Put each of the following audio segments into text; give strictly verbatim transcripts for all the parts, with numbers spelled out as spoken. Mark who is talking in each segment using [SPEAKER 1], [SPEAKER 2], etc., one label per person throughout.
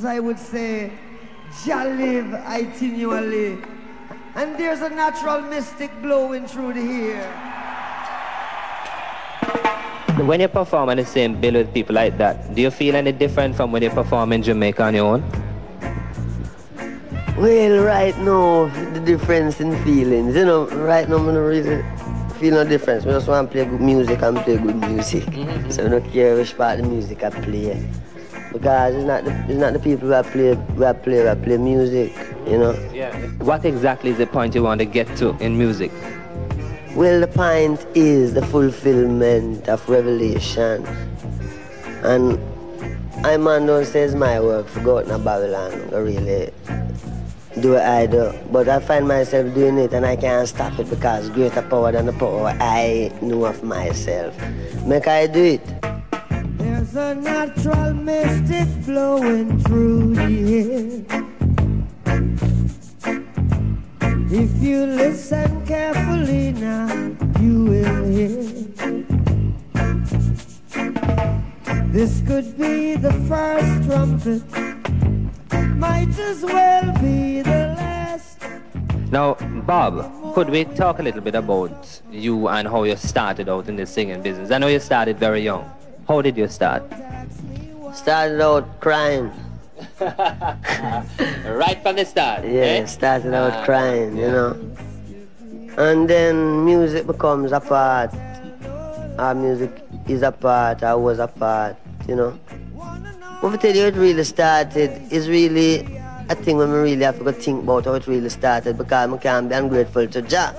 [SPEAKER 1] I would say, Jah live continually. And there's a natural mystic blowing through the air.
[SPEAKER 2] When you perform on the same bill with people like that, do you feel any different from when you perform in Jamaica on your own?
[SPEAKER 3] Well, right now, the difference in feelings, you know, right now I don't really feel no difference. I just want to play good music and play good music. Mm-hmm. So I don't care which part of the music I play. Because it's not the, it's not the people who I play, who I play, who I play music, you know.
[SPEAKER 2] Yeah. What exactly is the point you want to get to in music?
[SPEAKER 3] Well, the point is the fulfillment of revelation. And I man don't say it's my work for go out in Babylon, I really do what I do. But I find myself doing it and I can't stop it because greater power than the power I know of myself. Make I do it.
[SPEAKER 1] There's a natural mystic flowing through the air. If you listen carefully now, you will hear. This could be the first trumpet, might as well be the last.
[SPEAKER 2] Now, Bob, could we talk a little bit about you and how you started out in the singing business? I know you started very young. How did you start?
[SPEAKER 3] Started out crying.
[SPEAKER 2] Right from the start?
[SPEAKER 3] Yeah,
[SPEAKER 2] eh?
[SPEAKER 3] started out
[SPEAKER 2] uh,
[SPEAKER 3] crying,
[SPEAKER 2] yeah.
[SPEAKER 3] you know. And then music becomes a part. Our music is a part, I was a part, you know. When I tell you it really started, is really a thing when we really have to think about how it really started because I can't be ungrateful to Jah.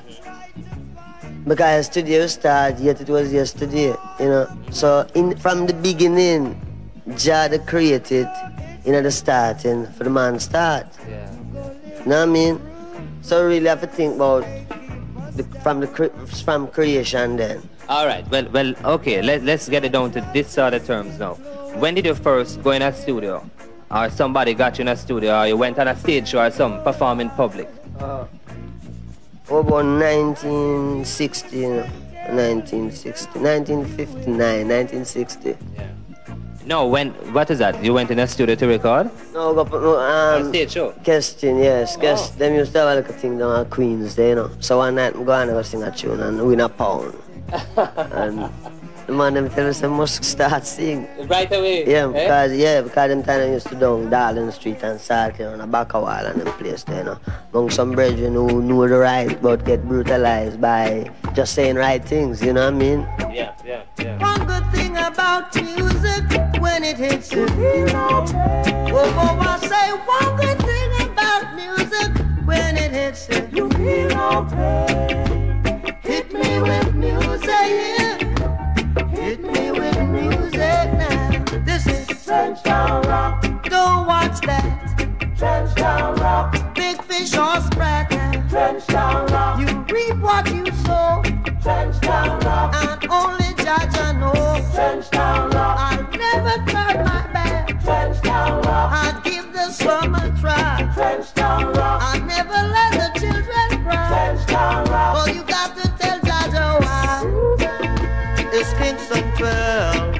[SPEAKER 3] Because studio started, yet it was yesterday, you know. So in from the beginning, Jah the created, you know, the starting for the man start.
[SPEAKER 2] Yeah.
[SPEAKER 3] You know what I mean? So really have to think about the, from the from creation then.
[SPEAKER 2] All right. Well, well. Okay. Let Let's get it down to this sort of terms now. When did you first go in a studio, or somebody got you in a studio, or you went on a stage show or something, perform in public?
[SPEAKER 3] Uh, about nineteen sixty, you know, nineteen sixty, nineteen fifty-nine, nineteen sixty.
[SPEAKER 2] Yeah. No, when, what is that? You went in a studio to record?
[SPEAKER 3] No, go, no um,
[SPEAKER 2] a stage show?
[SPEAKER 3] Question, yes. Guess
[SPEAKER 2] Oh.
[SPEAKER 3] them used to have a little thing down at Queens there, you know. So one night I go and go sing a tune and win a pound. And the man them tell us I must start sing.
[SPEAKER 2] Right away?
[SPEAKER 3] Yeah,
[SPEAKER 2] eh?
[SPEAKER 3] because yeah, because them time I used to down Darling Street and start you know, on the back of wall and them place there, you know. Among some brethren who know the right but get brutalized by just saying right things, you know what I mean?
[SPEAKER 2] Yeah, yeah, yeah.
[SPEAKER 1] One good thing about music, when it hits you, feel no pain. Oh, oh, I say one good thing about music, when it hits you, you feel no pain. Hit me with music, yeah. Hit me with music now. This is Trench Town Rock. Don't watch that. Trench Town Rock. Big fish or sprat now. Trench Town Rock. You reap what you sow. Trench Town Rock. And only judge I know. Trench Town Rock. I'll never turn my back. Trench Town Rock. I'd give the slum a try. Trench Town Rock. I'd never let the children cry. Trench Town Rock. Oh, you got to tell Judge why. It's Kingston twelve.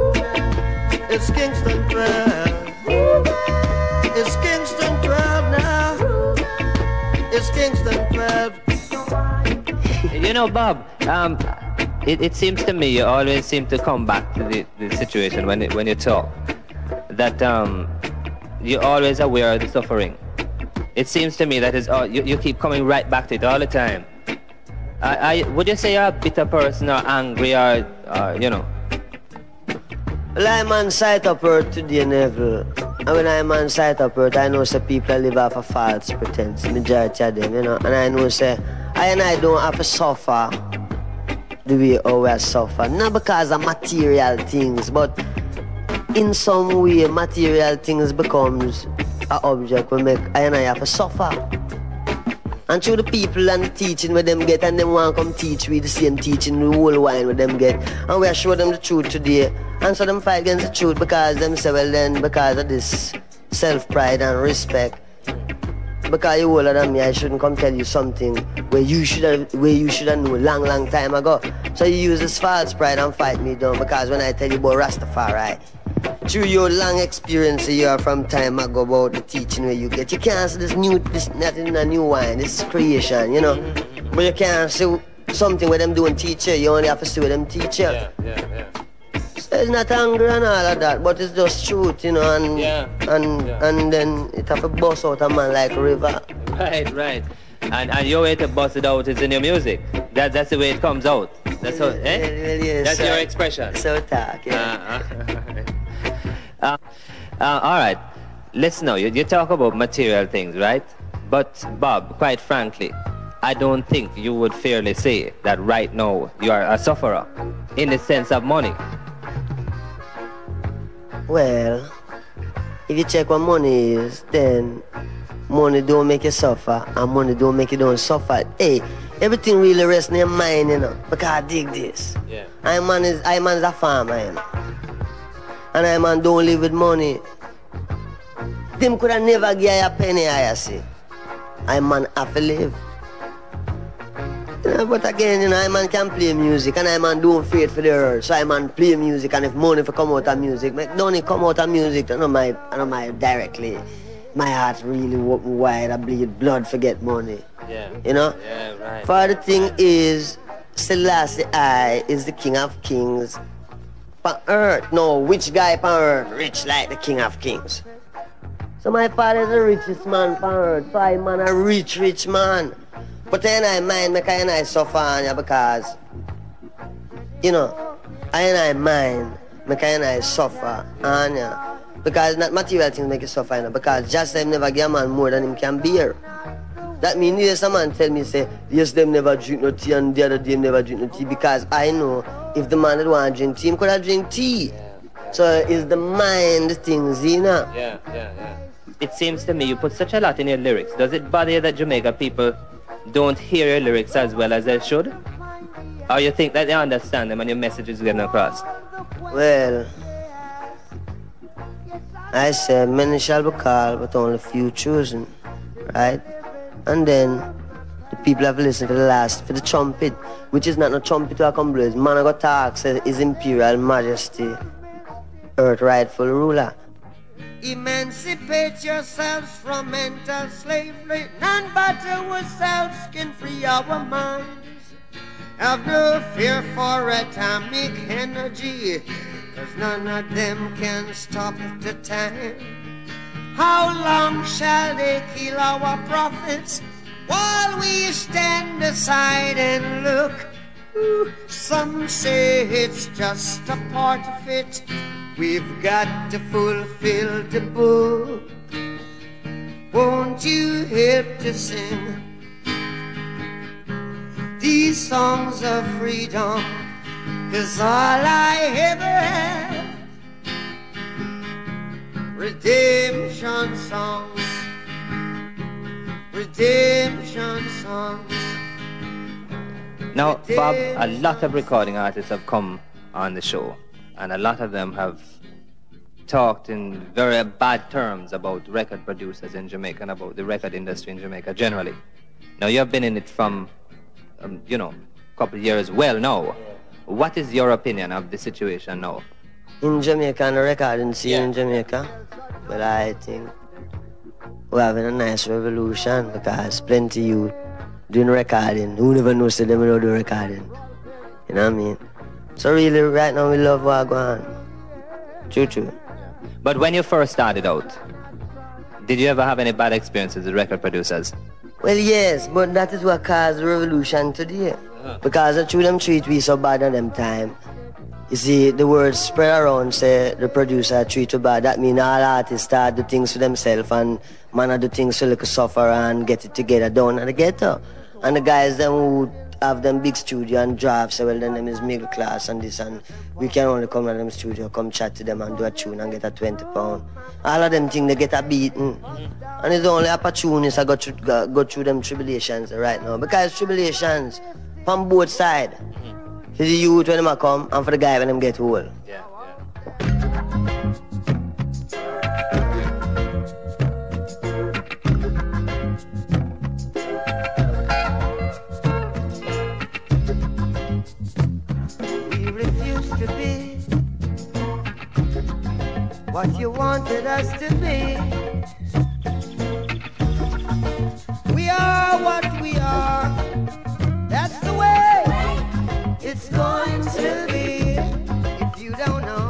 [SPEAKER 1] It's Kingston twelve. It's Kingston twelve now. It's Kingston twelve.
[SPEAKER 2] You know, Bob, um, it, it seems to me you always seem to come back to the, the situation when, it, when you talk. That um, you're always aware of the suffering. It seems to me that is all, you, you keep coming right back to it all the time. I, I, would you say you're a bitter person or angry or, or you know?
[SPEAKER 3] Well, I'm on site up earth today, Neville. And when I'm on site up earth, I know say people live off a false pretense, majority of them, you know. And I know say, I and I don't have to suffer the way how we suffer. Not because of material things, but in some way, material things becomes an object we make I and I have to suffer. And through the people and the teaching where them get, and them want to come teach with the same teaching, the whole wine where them get. And we show them the truth today. And so them fight against the truth because them say, well then, because of this self-pride and respect. Because you older than me, I shouldn't come tell you something where you should have where you should have known long, long time ago. So you use this false pride and fight me down because when I tell you about Rastafari, through your long experience you are from time ago about the teaching where you get. You can't say this new, this nothing a new wine, this is creation, you know. But you can't say something where them doing teacher, you only have to see what them teacher.
[SPEAKER 2] Yeah, yeah, yeah.
[SPEAKER 3] So it's not angry and all of that, but it's just truth, you know, and
[SPEAKER 2] yeah.
[SPEAKER 3] and
[SPEAKER 2] yeah.
[SPEAKER 3] and then it have to bust out a man like a river.
[SPEAKER 2] Right, right. And and your way to bust it out is in your music. That that's the way it comes out. That's how, eh?
[SPEAKER 3] It really is,
[SPEAKER 2] that's
[SPEAKER 3] so,
[SPEAKER 2] your expression.
[SPEAKER 3] So talk, yeah.
[SPEAKER 2] Uh, uh, uh, all right. Let's know. You, you talk about material things, right? But Bob, quite frankly, I don't think you would fairly say that right now you are a sufferer in the sense of money.
[SPEAKER 3] Well, if you check what money is, then money don't make you suffer, and money don't make you don't suffer. Hey, everything really rests in your mind, you know, because I dig this.
[SPEAKER 2] Yeah.
[SPEAKER 3] I man is I man's a farmer, you know. And I man don't live with money. Them could have never give you a penny, I see. I man have to live. You know, but again, you know, I man can play music and I man don't fear for the earth. So I man play music, and if money for come out of music, make money come out of music, I know my I know my directly. My heart really open wide, I bleed blood, forget money.
[SPEAKER 2] Yeah.
[SPEAKER 3] You know?
[SPEAKER 2] Yeah, right.
[SPEAKER 3] For the thing is, Selassie I is the king of kings. On earth, no, which guy on earth rich like the king of kings? So my father is the richest man on earth, so I man a rich, rich man. But then I mind make I and I suffer on ya because, you know, I and I mind make I and I suffer on ya. Because not material things make you suffer, you know, because just them never give a man more than him can bear. That means yes, a man tell me say, yes, them never drink no tea and the other day never drink no tea, because I know if the man that want to drink tea, he could have drink tea. Yeah. So it's the mind things, you know.
[SPEAKER 2] Yeah, yeah, yeah. It seems to me you put such a lot in your lyrics. Does it bother you that Jamaica people don't hear your lyrics as well as they should? Or you think that they understand them and your message is getting across?
[SPEAKER 3] Well, I say many shall be called, but only few chosen, right? And then the people have listened to the last for the trumpet, which is not no trumpet to accomplish. Man I got talk, say His Imperial Majesty, Earth rightful ruler.
[SPEAKER 1] Emancipate yourselves from mental slavery. None but ourselves can free our minds. Have no fear for atomic energy, cause none of them can stop the time. How long shall they kill our prophets while we stand aside and look? Ooh, some say it's just a part of it. We've got to fulfill the book. Won't you help to sing these songs of freedom? Cause all I ever had, redemption songs, redemption songs.
[SPEAKER 2] Now, Bob, a lot of recording artists have come on the show, and a lot of them have talked in very bad terms about record producers in Jamaica and about the record industry in Jamaica generally. Now, you have been in it from, um, you know, a couple of years well now. What is your opinion of the situation now?
[SPEAKER 3] In Jamaica, and the recording scene
[SPEAKER 2] Yeah.
[SPEAKER 3] in Jamaica, but I think we're having a nice revolution because plenty youth doing recording. Who never knows that they know do recording? You know what I mean? So really, right now, we love what go on. True, true.
[SPEAKER 2] But when you first started out, did you ever have any bad experiences with record producers?
[SPEAKER 3] Well, yes, but that is what caused the revolution today. Uh-huh. Because the true them treat we so bad at them time. You see, the word spread around, say the producer treat you bad. That means all artists start do things for themselves and man do things so like suffer and get it together down at the ghetto. And the guys them who have them big studio and drive, say well then them is middle class and this, and we can only come to them studio, come chat to them and do a tune and get a twenty pound. All of them think they get a beaten. And it's only opportunists that go through, go, go through them tribulations right now. Because tribulations from both sides. For the youth when them come and for the guy when them get old.
[SPEAKER 2] Yeah,
[SPEAKER 1] We refuse to be what you wanted us to be. We are what we are. That's the way it's going to be. If you don't know,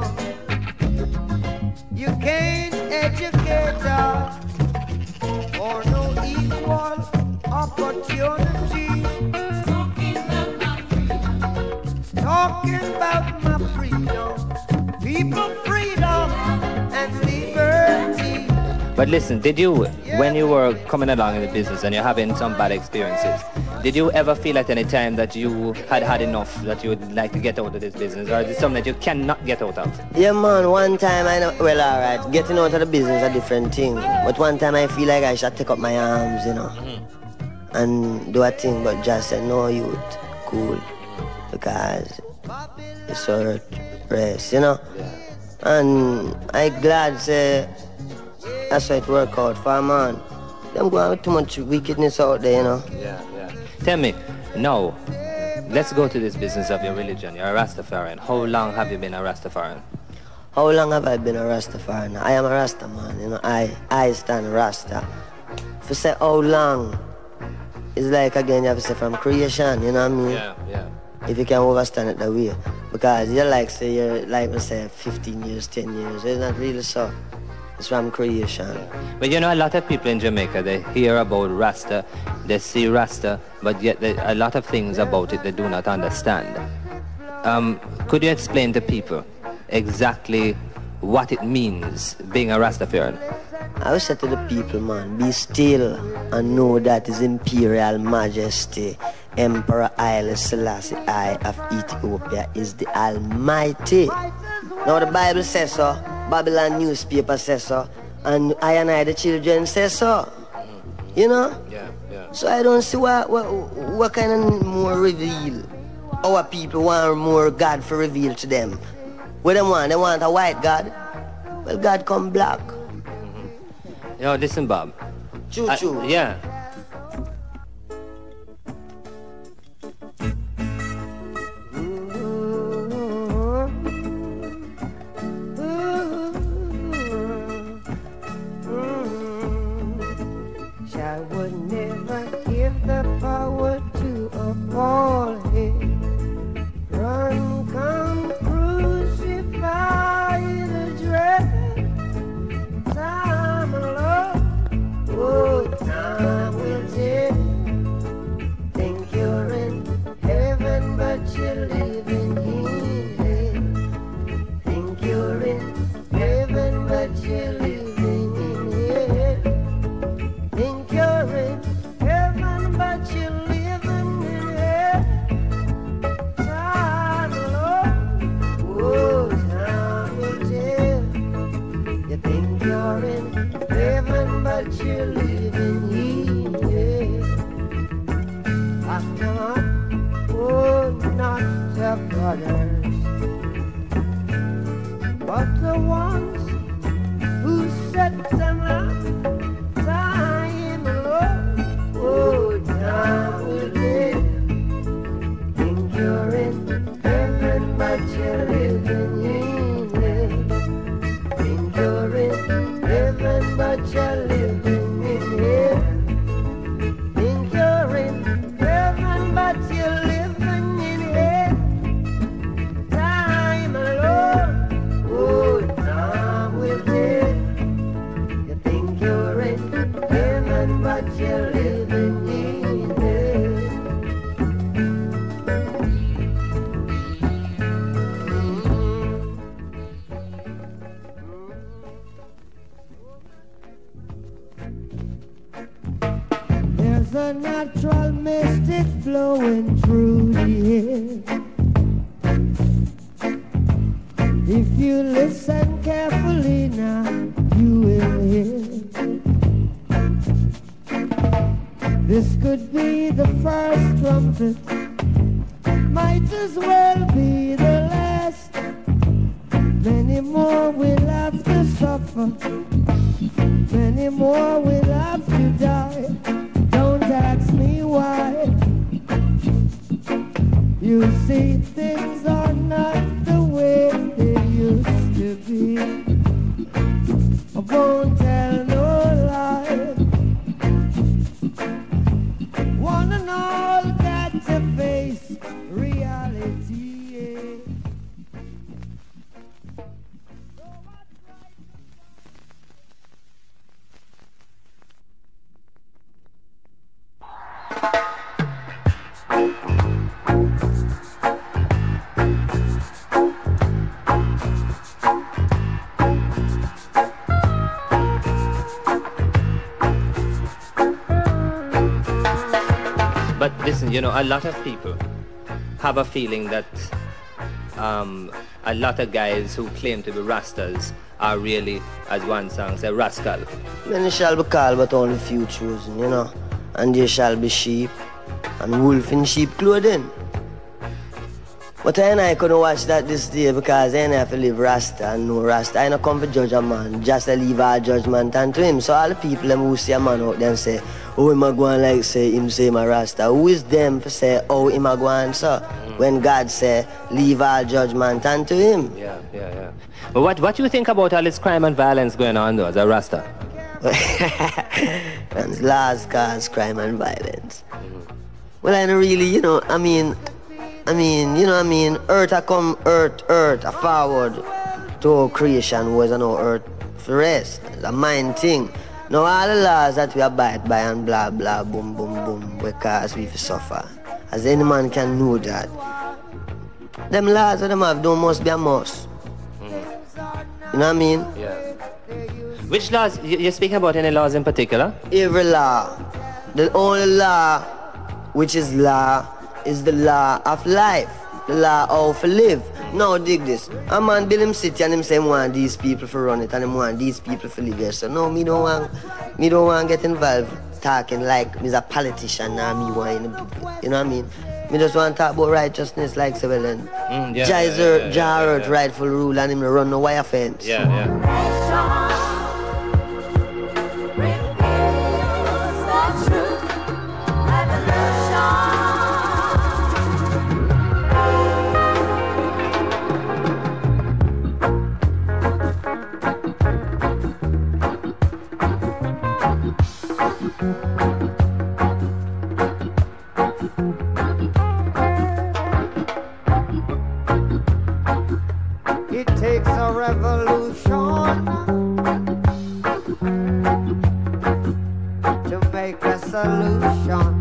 [SPEAKER 1] you can't educate us for no equal opportunity. Talking about my freedom, people freedom and liberty.
[SPEAKER 2] But listen, did you, when you were coming along in the business and you're having some bad experiences, did you ever feel at any time that you had had enough, that you would like to get out of this business, or is it something that you cannot get out of?
[SPEAKER 3] Yeah, man, one time I know, well, alright, getting out of the business is a different thing. But one time I feel like I should take up my arms, you know, mm-hmm. and do a thing, but just say, no, youth, cool, because it's a rest, you know.
[SPEAKER 2] Yeah.
[SPEAKER 3] And I glad say that's how it work out for a man. Them going with too much wickedness out there, you know.
[SPEAKER 2] Yeah, yeah. Tell me, now, let's go to this business of your religion. You're a Rastafarian. How long have you been a Rastafarian?
[SPEAKER 3] How long have I been a Rastafarian? I am a Rasta man, you know. I, I stand Rasta. If you say how long, it's like again you have to say from creation, you know what I mean?
[SPEAKER 2] Yeah, yeah.
[SPEAKER 3] If you can understand it that way. Because you're like, say, you're like, let's say, fifteen years, ten years. It's not really so. It's from creation.
[SPEAKER 2] Yeah. But you know, a lot of people in Jamaica, they hear about Rasta, they see Rasta, but yet they, a lot of things about it they do not understand. Um, could you explain to people exactly what it means being a Rastafarian?
[SPEAKER 3] I would say to the people, man, be still and know that His Imperial Majesty, Emperor Haile Selassie I of Ethiopia is the Almighty. Now the Bible says so, Babylon newspaper says so, and I and I the children say so. You know?
[SPEAKER 2] Yeah, yeah.
[SPEAKER 3] So I don't see what what, what kind of more reveal. Our people want more God for reveal to them. What they want? They want a white God? Well, God come black.
[SPEAKER 2] Mm-hmm. You know, listen, Bob.
[SPEAKER 3] Choo choo.
[SPEAKER 2] I, yeah.
[SPEAKER 1] A natural mystic flowing through the air. If you listen carefully now, you will hear. This could be the first trumpet, might as well be the last. Many more will have to suffer, many more will have to die. Ask me why. You see, things are not the way they used to be.
[SPEAKER 2] you know, a lot of people have a feeling that um, a lot of guys who claim to be Rastas are really, as one song says, rascal.
[SPEAKER 3] Many shall be called, but only few chosen, you know. And there shall be sheep and wolf in sheep clothing. But I and I couldn't watch that this day because I have to live Rasta and no Rasta. I don't come to judge a man, just to leave our judgment unto him. So all the people them who see a man out there and say, oh, him a go and like say him say him a Rasta. Who is them to say, oh, him a go and so? Mm. When God say, leave all judgment unto him.
[SPEAKER 2] Yeah, yeah, yeah. But what, what do you think about all this crime and violence going on though, as a Rasta?
[SPEAKER 3] And laws cause crime and violence. Mm-hmm. Well, I don't really, you know, I mean, I mean, you know what I mean? Earth a come, earth, earth, a forward to creation was no earth for rest. It's a mind thing. Now all the laws that we abide by and blah, blah, boom, boom, boom, because we suffer. As any man can know that. Them laws that them have don't must be a must. Mm-hmm. You know what I mean?
[SPEAKER 2] Yeah. Which laws? You're speaking about any laws in particular?
[SPEAKER 3] Every law. The only law which is law is the law of life, the law of live. Now dig this. A man build him city and him say him want these people for run it and him want these people for live here. So no, me don't want me don't want get involved talking like me's a politician or me want in the, you know what I mean? Me just want to talk about righteousness like Seville. Mm, yeah, Jah is yeah, yeah, yeah, yeah, yeah. rightful rule and him run no wire fence.
[SPEAKER 2] Yeah, yeah.
[SPEAKER 1] It takes a revolution to make a solution.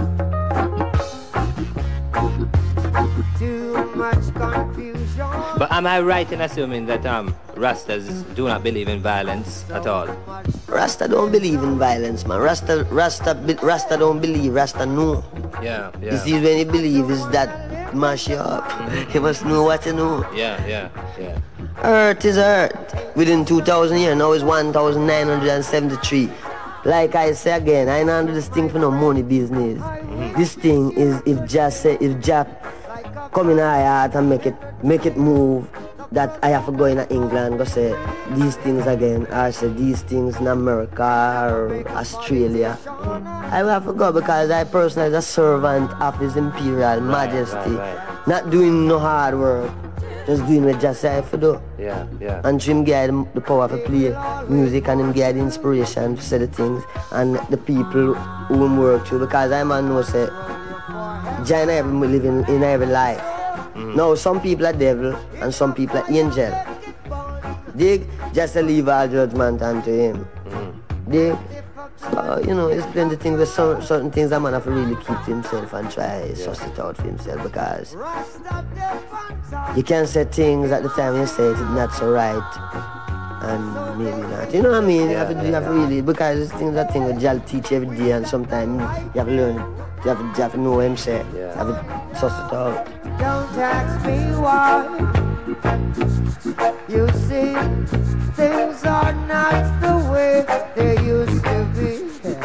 [SPEAKER 1] Too much confusion.
[SPEAKER 2] But am I right in assuming that um, Rastas do not believe in violence at all?
[SPEAKER 3] Rasta don't believe in violence, man. Rasta, Rasta, Rasta don't believe. Rasta know.
[SPEAKER 2] Yeah, yeah.
[SPEAKER 3] You see, when you believe is that mash you up. Mm-hmm. You must know what you know.
[SPEAKER 2] Yeah, yeah, yeah.
[SPEAKER 3] Earth is Earth. Within two thousand years, now it's one thousand nine hundred seventy-three. Like I say again, I don't do this thing for no money business. Mm-hmm. This thing is if just say, if Jah come in our heart and make it, make it move, that I have to go in England, go say these things again, or say these things in America or Australia. I will have to go because I personally is a servant of His Imperial Majesty. Right, right, right. Not doing no hard work, just doing what just I have to do.
[SPEAKER 2] Yeah, yeah.
[SPEAKER 3] And him get the power to play music and him get the inspiration to say the things and the people who him work to, because I man know say Jah in every living in every life. Mm-hmm. Now some people are devil and some people are angel. Dig, just to leave all judgment unto him. Mm-hmm. Dig. So, you know, it's plenty of things, there's some, certain things that man have to really keep to himself and try to suss it out for himself, because you can't say things at the time you say it's not so right and maybe not. You know what I mean? Yeah, you have to, yeah, you have to really, because it's things that thing that Jah teach every day and sometimes you have to learn, you have to, you have to know what him say, yeah. You have to suss it out.
[SPEAKER 1] Don't ask me why. You see, things are not the way they used to be.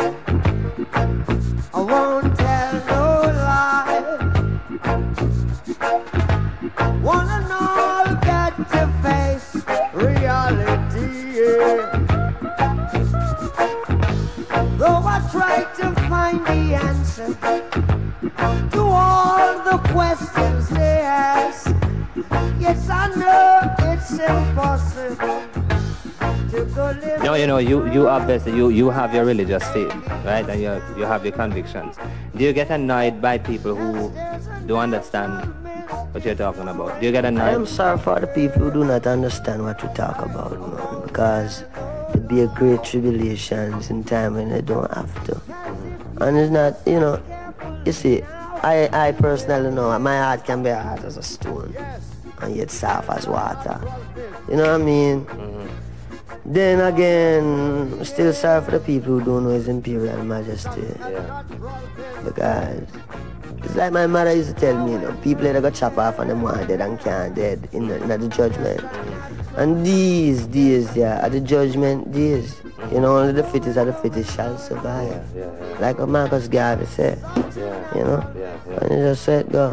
[SPEAKER 1] I won't tell no lie. One and all got to face reality. Yeah. Though I try to find the answer to all the questions they ask, yes, I know it's impossible to go live.
[SPEAKER 2] No, you know, you, you obviously, you, you have your religious faith, right? And you, you have your convictions. Do you get annoyed by people who don't understand what you're talking about? Do you get annoyed?
[SPEAKER 3] I am sorry for the people who do not understand what we talk about, man, because there'd be a great tribulations in time when they don't have to. And it's not, you know, you see, I, I personally know my heart can be hard as a stone and yet soft as water. You know what I mean? Mm-hmm. Then again, still sorry for the people who don't know His Imperial Majesty.
[SPEAKER 2] Yeah.
[SPEAKER 3] Because It's like my mother used to tell me, you know, people that got chop off and them one dead and can't dead in the, in the judgment. And these days, yeah, are the judgment days. You know, only the fittest of the fittest shall survive.
[SPEAKER 2] Yeah, yeah, yeah.
[SPEAKER 3] Like what Marcus Garvey said.
[SPEAKER 2] Yeah.
[SPEAKER 3] You know?
[SPEAKER 2] Yeah, yeah.
[SPEAKER 3] And he just said, go.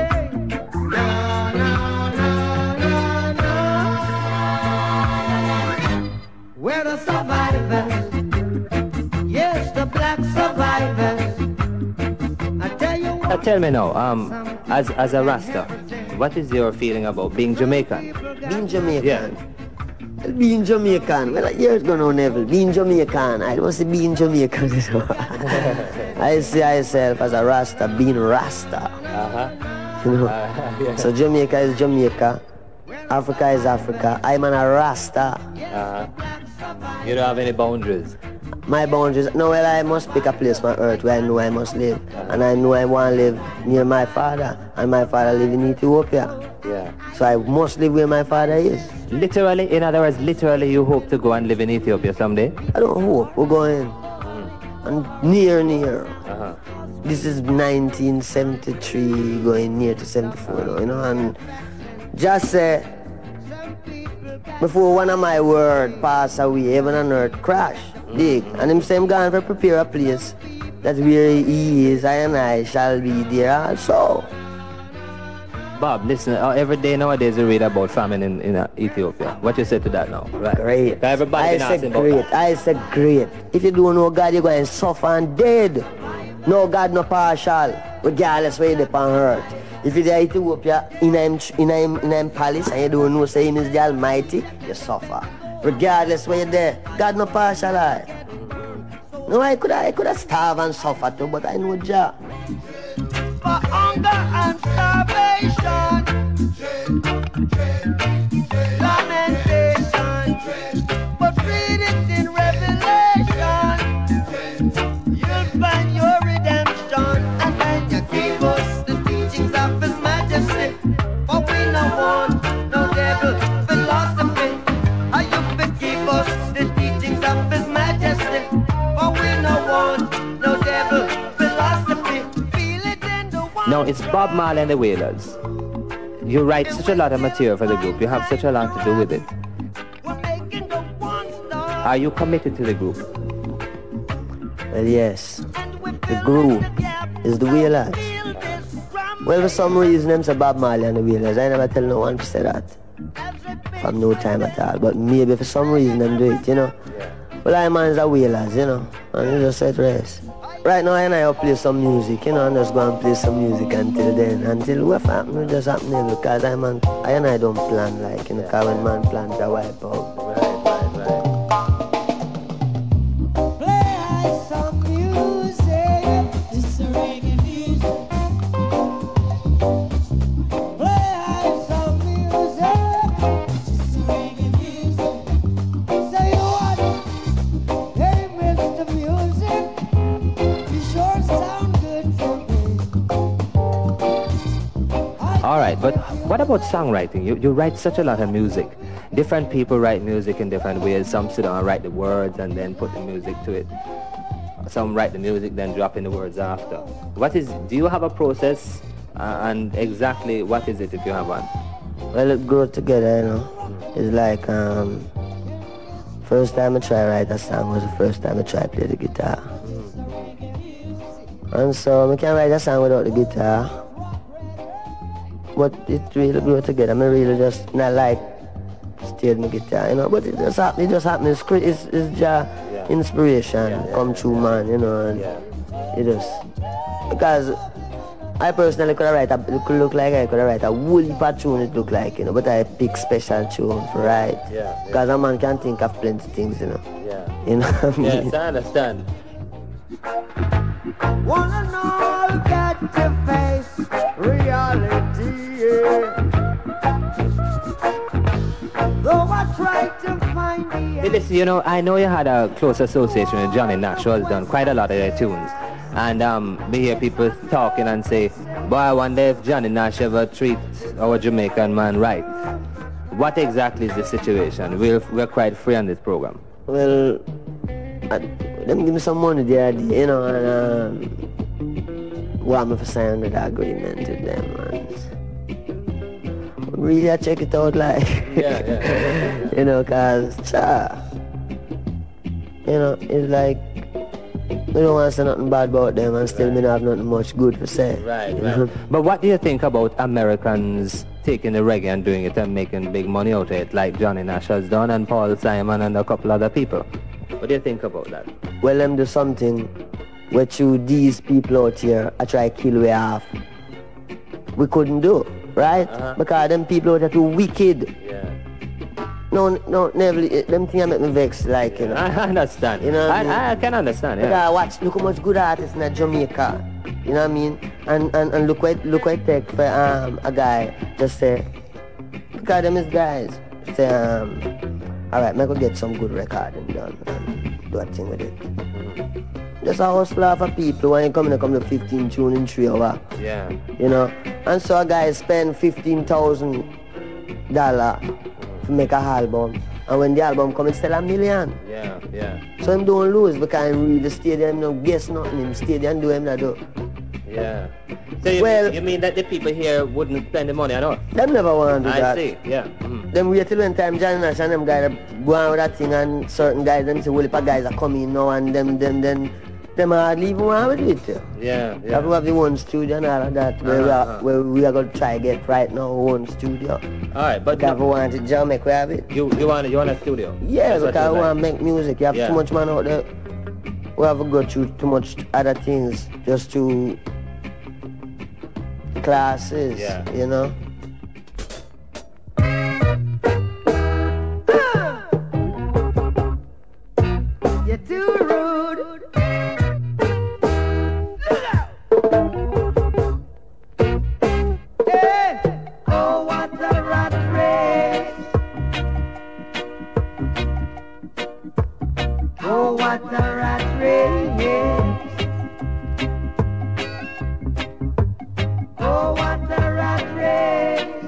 [SPEAKER 1] We're the survivors. Yes, the black survivors. I tell you what.
[SPEAKER 2] Uh, tell me now, um, as as a Rasta, what is your feeling about being Jamaican?
[SPEAKER 3] Being Jamaican.
[SPEAKER 2] Yeah.
[SPEAKER 3] Well, being Jamaican. Well, like years ago now, Neville. Being Jamaican. I don't say being Jamaican, you know. I see myself as a Rasta, being Rasta.
[SPEAKER 2] Uh-huh.
[SPEAKER 3] You know.
[SPEAKER 2] Uh, yeah.
[SPEAKER 3] So Jamaica is Jamaica. Africa is Africa. I'm an a Rasta.
[SPEAKER 2] Uh-huh. You don't have any boundaries?
[SPEAKER 3] My boundaries, no, well, I must pick a place on earth where I know I must live. And I know I want to live near my father. And my father live in Ethiopia.
[SPEAKER 2] Yeah.
[SPEAKER 3] So I must live where my father is.
[SPEAKER 2] Literally, in other words, literally you hope to go and live in Ethiopia someday?
[SPEAKER 3] I don't hope. We're going.
[SPEAKER 2] Mm.
[SPEAKER 3] And near, near.
[SPEAKER 2] Uh-huh.
[SPEAKER 3] This is nineteen seventy-three going near to seventy-four now, you know. And just say, before one of my word pass away, heaven and earth crash. Dig. And him say him gone for prepare a place that where he is, I and I shall be there also.
[SPEAKER 2] Bob, listen, uh, every day nowadays we read about famine in, in uh, Ethiopia. What you say to that now? Right.
[SPEAKER 3] Great.
[SPEAKER 2] Everybody
[SPEAKER 3] I
[SPEAKER 2] been
[SPEAKER 3] say
[SPEAKER 2] asking about
[SPEAKER 3] great.
[SPEAKER 2] that.
[SPEAKER 3] I say great. If you don't know God, you're going to suffer and dead. No God, no partial, regardless where you're on earth. If you're in Ethiopia, in him, in him, in him palace, and you don't know say him is the Almighty, you suffer. Regardless where you're there, God no partial. I. No, I could I could have starved and suffer too, but I know Jah.
[SPEAKER 1] For hunger and starvation, lamentation, but read it in Revelation. You'll find your redemption, and then you give us the teachings of His Majesty. For we no want no devil philosophy. Are you to give us the teachings of His Majesty? For we no want no devil philosophy. Feel it in the water.
[SPEAKER 2] Now, it's Bob Marley and the Wailers. You write such a lot of material for the group. You have such a lot to do with it.
[SPEAKER 1] We're making the one star.
[SPEAKER 2] Are you committed to the group?
[SPEAKER 3] Well, yes. The group is the Wailers. Well, for some reason, them say Bob Marley and the Wailers. I never tell no one to say that. From no time at all. But maybe for some reason, them do it, you know. Well, I man's a Wailers, you know. And you just said rest. Right now, I and I will play some music, you know, and just go and play some music until then. Until what happen, we just happen because I, man, I and I don't plan like, you know, because when man plans, I wipe out.
[SPEAKER 2] Right, right, right.
[SPEAKER 1] Play some music, just a reggae music. Play some music, just a reggae music. Say what? Hey, Mister Music, you sure sound good to me.
[SPEAKER 2] All right, but what about songwriting? You, you write such a lot of music. Different people write music in different ways. Some sit down and write the words and then put the music to it. Some write the music, then drop in the words after. What is, do you have a process? Uh, and exactly what is it if you have one?
[SPEAKER 3] Well, it grow together, you know. It's like, um, first time I try write a song was the first time I try play the guitar. And so I can't write a song without the guitar. But it really grew together. I really just not like steered my guitar, you know. But it just happened. It just happened. It's it's, it's just
[SPEAKER 2] Yeah.
[SPEAKER 3] inspiration
[SPEAKER 2] Yeah, yeah,
[SPEAKER 3] come
[SPEAKER 2] yeah,
[SPEAKER 3] true,
[SPEAKER 2] yeah.
[SPEAKER 3] man. You know. And
[SPEAKER 2] Yeah.
[SPEAKER 3] it just because I personally could have write a, it could look like I could have write a whole heap of tune. It look like, you know. But I pick special tune for write.
[SPEAKER 2] Yeah, yeah.
[SPEAKER 3] Because a man can think of plenty things, you know.
[SPEAKER 2] Yeah.
[SPEAKER 3] You know what I mean?
[SPEAKER 2] Yes, I understand.
[SPEAKER 1] One and all got to face reality, yeah. Though I try to find the
[SPEAKER 2] Hey, listen, you know, I know you had a close association with Johnny Nash, who has done quite a lot of their tunes. And um, we hear people talking and say, boy, I wonder if Johnny Nash ever treat our Jamaican man right. What exactly is the situation? We're, we're quite free on this program.
[SPEAKER 3] Well, I, let me give me some money the other day, you know, and um, want me to sign that agreement with them, man. Really, I check it out, like,
[SPEAKER 2] Yeah, yeah, yeah, yeah.
[SPEAKER 3] you know, cause, uh, you know, it's like, we don't want to say nothing bad about them and still
[SPEAKER 2] Right.
[SPEAKER 3] me not have nothing much good to say.
[SPEAKER 2] Right,
[SPEAKER 3] you
[SPEAKER 2] right.
[SPEAKER 3] know?
[SPEAKER 2] But what do you think about Americans taking the reggae and doing it and making big money out of it, like Johnny Nash has done and Paul Simon and a couple other people? What do you think about that?
[SPEAKER 3] Well, them do something where through these people out here, I try to kill we off. We couldn't do, right?
[SPEAKER 2] Uh-huh.
[SPEAKER 3] Because them people out here too wicked.
[SPEAKER 2] Yeah.
[SPEAKER 3] No, no, never. Them things make me vex, like, you know.
[SPEAKER 2] I understand.
[SPEAKER 3] You know what I
[SPEAKER 2] I,
[SPEAKER 3] mean?
[SPEAKER 2] I can understand,
[SPEAKER 3] Because
[SPEAKER 2] yeah.
[SPEAKER 3] I watch, look how much good artists in Jamaica. You know what I mean? And and, and look what look what it take for um a guy just say, because them is guys. Say um, all right, me go get some good recording done and do a thing with it. Just a hustler for people when you come in, come to fifteen tune in three hours.
[SPEAKER 2] Yeah.
[SPEAKER 3] You know, and so a guy spend fifteen thousand dollar to make a album, and when the album come, it's still a million.
[SPEAKER 2] Yeah, yeah.
[SPEAKER 3] So him don't lose because him read the stadium, no guess nothing. Him stadium do him that do.
[SPEAKER 2] Yeah. So you,
[SPEAKER 3] Well-
[SPEAKER 2] you mean that the people here wouldn't spend the money at all?
[SPEAKER 3] Them never want to do
[SPEAKER 2] I
[SPEAKER 3] that.
[SPEAKER 2] see, yeah. Mm.
[SPEAKER 3] Them wait till when time Johnny Nash and them guys go on with that thing, and certain guys them say, well, if a guys are coming now, and them, them, then them hardly even want to do it.
[SPEAKER 2] Yeah,
[SPEAKER 3] Yeah. We
[SPEAKER 2] yeah.
[SPEAKER 3] have the one studio and all of that, where, we,
[SPEAKER 2] Uh-huh,
[SPEAKER 3] are, where we are going to try get right now one studio.
[SPEAKER 2] All right, but
[SPEAKER 3] Because we
[SPEAKER 2] no,
[SPEAKER 3] want it Jamaica, we have it.
[SPEAKER 2] you you want you want a studio?
[SPEAKER 3] Yeah,
[SPEAKER 2] That's what
[SPEAKER 3] because
[SPEAKER 2] you
[SPEAKER 3] we
[SPEAKER 2] like.
[SPEAKER 3] want to make music. You have
[SPEAKER 2] Yeah.
[SPEAKER 3] too much man out there. We have to go through too much other things just to classes,
[SPEAKER 2] Yeah.
[SPEAKER 3] you know. You're too rude. Look out! Hey! Oh, what a rat race! Oh, what a rat race! Oh, what a rat race!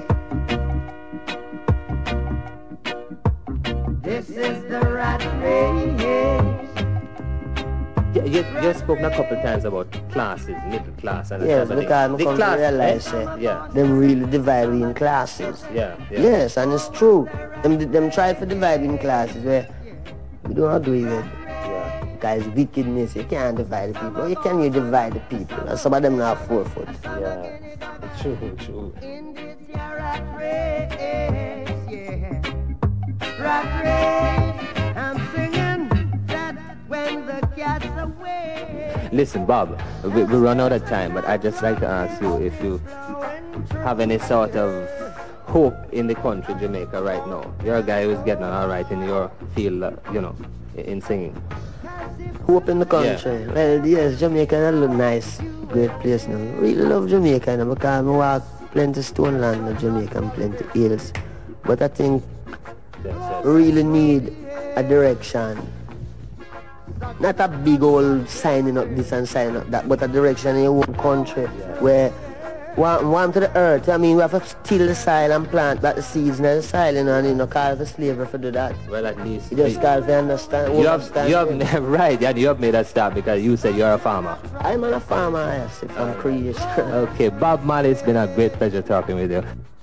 [SPEAKER 3] This is the rat race.
[SPEAKER 2] You, you, you spoke a couple times about classes, middle class, and
[SPEAKER 3] Yes,
[SPEAKER 2] everything.
[SPEAKER 3] because I
[SPEAKER 2] the
[SPEAKER 3] come
[SPEAKER 2] class,
[SPEAKER 3] to realize
[SPEAKER 2] eh?
[SPEAKER 3] eh,
[SPEAKER 2] yeah,
[SPEAKER 3] them really divide in classes.
[SPEAKER 2] yeah, yeah.
[SPEAKER 3] Yes, and it's true. Them, them try for dividing classes where we don't agree with.
[SPEAKER 2] Yeah.
[SPEAKER 3] Guys, wickedness, you can't divide the people. You can you divide the people? And some of them not four foot.
[SPEAKER 2] Yeah, true, true.
[SPEAKER 1] In this here rat race, yeah. Rat race, I'm singing that when the cat's away.
[SPEAKER 2] Listen, Bob, we, we run out of time, but I'd just like to ask you if you have any sort of hope in the country, Jamaica, right now. You're a guy who's getting on all right in your field, uh, you know, in singing.
[SPEAKER 3] Hope in the country. Well, yes, Jamaica is a little nice, great place now. Really love Jamaica you know, because I walk plenty stone land in Jamaica and plenty hills. But I think
[SPEAKER 2] Yes, yes.
[SPEAKER 3] we really need a direction. Not a big old signing up this and signing up that, but a direction in your own country where warm, warm to the earth. I mean, we have to till the soil and plant back the seeds in the soil, you know, and you know, call for slavery for do that.
[SPEAKER 2] Well, at least
[SPEAKER 3] You just
[SPEAKER 2] you,
[SPEAKER 3] call for understand.
[SPEAKER 2] you have,
[SPEAKER 3] understand
[SPEAKER 2] you
[SPEAKER 3] it.
[SPEAKER 2] have right, yeah, you have made that start because you said you're a farmer.
[SPEAKER 3] I'm a farmer, yes, if I'm creation.
[SPEAKER 2] Okay, Bob Marley, it's been a great pleasure talking with you.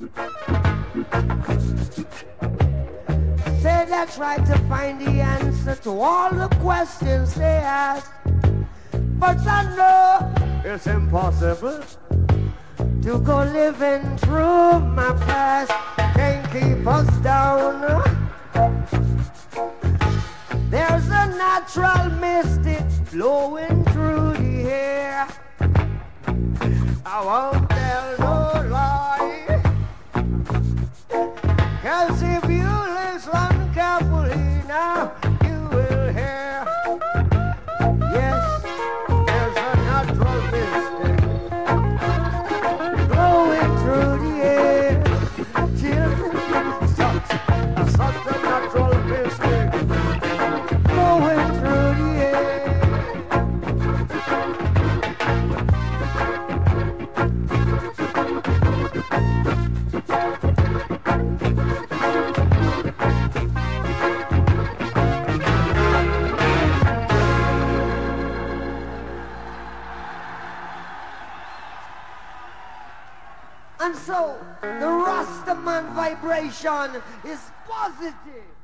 [SPEAKER 1] Say they try to find the answer to all the questions they ask, but I know it's impossible to go living through my past. Can't keep us down. There's a natural mystic flowing through the air. I won't tell no lie, 'cause if you listen carefully now, you will hear. Yes, there's a natural mystic flowing through the air. Children, such a such a natural mystic flowing through the air. And so, the Rastaman vibration is positive.